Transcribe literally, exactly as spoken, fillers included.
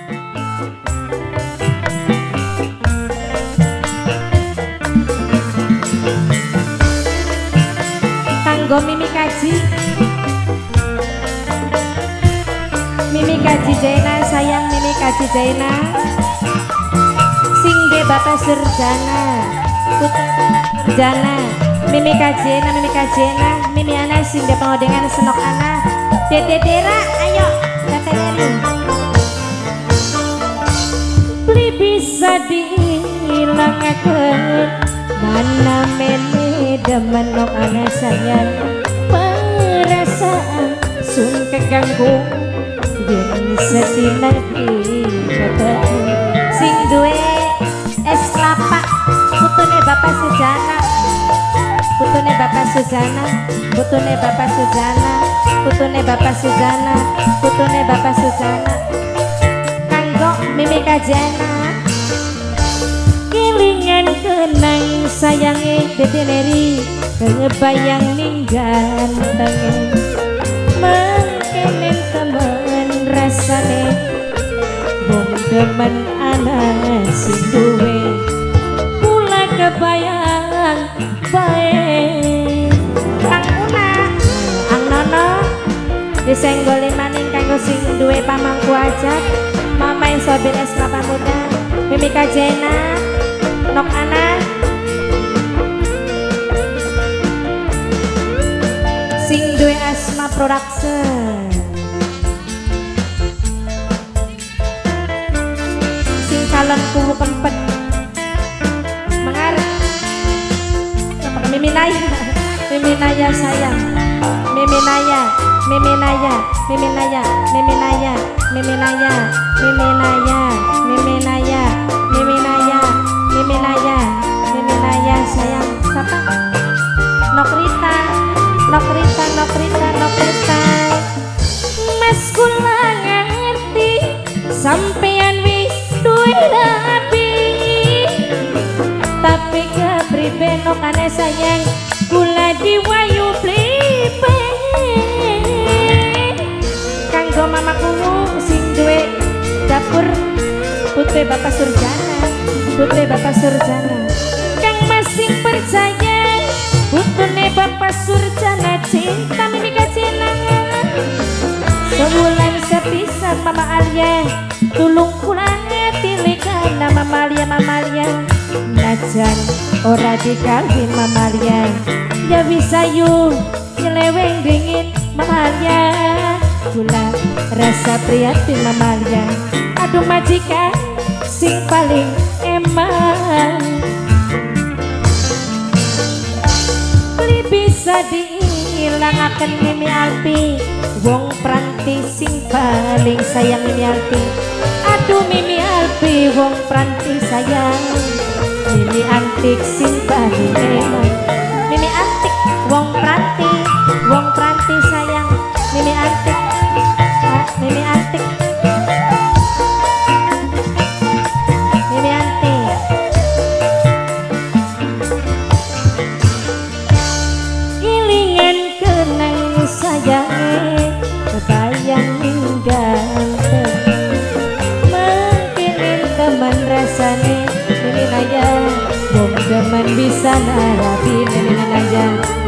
Kanggo Mimi Kaji, Mimi Kaji Jaina, sayang Mimi Kaji Jaina, Singge Bapak Surjana, Putra Surjana, Mimi Kajena, Mimi Kajena, Mimi Ana, Singge Pengodengan, Senok Ana, Dede Dera, ayo, Tete Eri. Beli bisa dihilangkan, mana mene demen nok ana sayang, perasaan sun keganggu, yen sedina kata sing duwe es kelapa, putune Bapak Sujana, putune Bapak Sujana, putune Bapak Sujana, putune Bapak Sujana, putune Bapak Sujana, kanggo Mimi Kajena. Kelingan kenang sayange Dede Neri, kebayang ninggal tange, mengkenen temen rasane, wong demen ana sing duwe, kula kebayang bae. Kang Una, Ang Nono, disenggoli maning kanggo sing duwe pamangku ajak, Mama yang sobil es kelapa muda, Mimi Kajena, Nok Ana, sing duwe Asma Production, sing calon kuwu kempet mengarep Mimi Naya, Mimi Naya sayang, Mimi Naya, Mimi Naya, Mimi Naya, Mimi Naya, Mimi Naya, Mimi Naya, Mimi Naya, Mimi Naya, Mimi Naya, Mimi Naya sayang, siapa? Nokrita, Nokrita, Nokrita, Nokrita. Mas kula ngerti sampeyan wis duwe rapi, tapi kepribe nokane sayang, kula diwayu blipe. Kanggo mamaku sing duwe dapur, putri Bapak Surjana, putri Bapak Surjana, kang masing percaya, putune Bapak Surjana, cinta Mimi Kajena. Sebulan sepisan Mama Alia, tulung kula tilikana Mama Alia, Mama Alia, najan ora dikawin Mama Alia, ya bisa yuk nyeleweng dingin Mama Alia, kula rasa prihatin Mama Alia. Aduh majikan sing paling emang, beli bisa dihilangaken Mimi Alpi, wong pranti sing paling sayang Mimi Alpi. Aduh Mimi Alpi, wong pranti sayang, Mimi antik sing paling emang, Mimi antik, wong pranti, wong pranti sayang, Mimi antik, ah, Mimi antik. Kebayang ninggal mengkinin teman rasane, Mimi Naya, wong demen bisa narapi Mimi Naya.